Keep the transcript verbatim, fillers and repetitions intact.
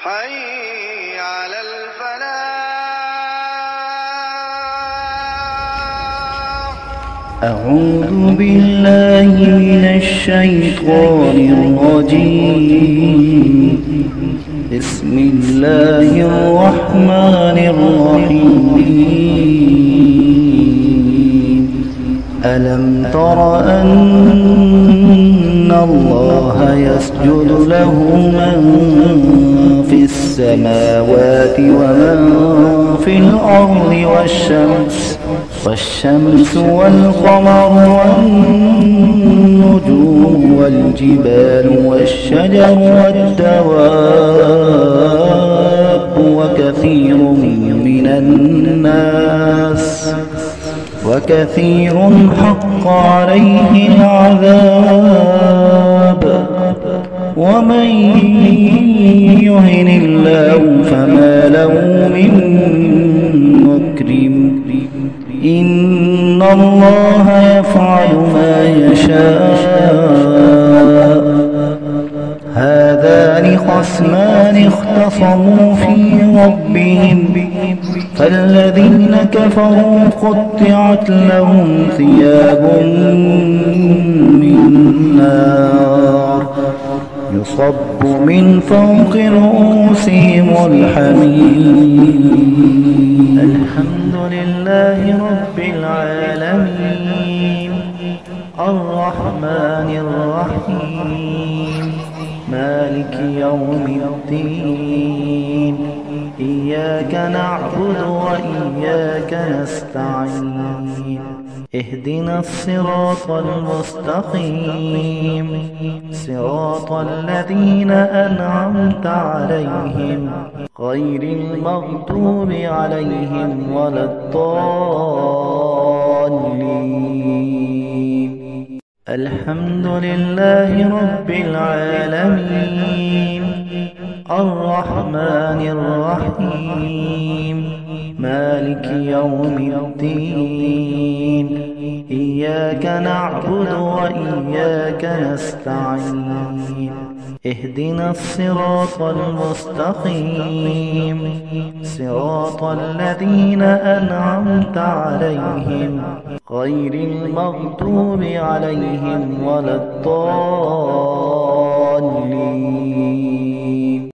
حي على الفلاح. أعوذ بالله من الشيطان الرجيم. بسم الله الرحمن الرحيم. ألم تر أن الله يسجد له من في السماوات ومن في الأرض والشمس والشمس والقمر والنجوم والجبال والشجر والدواب وكثير من الناس وكثير حق عليه العذاب ومن يهن الله فما له من مكرم. إن الله يفعل ما يشاء. هذان خصمان اختصموا في ربهم فالذين كفروا قطعت لهم ثياب من نار يصب من فوق رؤوسهم الحميم. الحمد لله رب العالمين الرحمن الرحيم مالك يوم الدين. إياك نعبد وإياك نستعين. اهدنا الصراط المستقيم صراط الذين أنعمت عليهم غير المغضوب عليهم ولا الضالين. الحمد لله رب العالمين الرحمن الرحيم مالك يوم الدين. إياك نعبد وإياك نستعين. اهدنا الصراط المستقيم صراط الذين أنعمت عليهم غير المغضوب عليهم ولا الضالين.